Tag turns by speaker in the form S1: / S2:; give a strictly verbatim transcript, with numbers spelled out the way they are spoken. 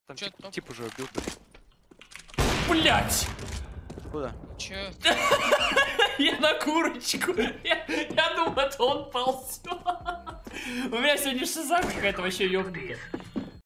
S1: Там
S2: Чё,
S1: тип,
S2: топ?
S1: тип уже убил.
S3: Блять!
S1: Куда?
S2: Че?
S3: Я на курочку. Я, я думал, это он ползет. У меня сегодня шиза какая-то вообще ёбнутая.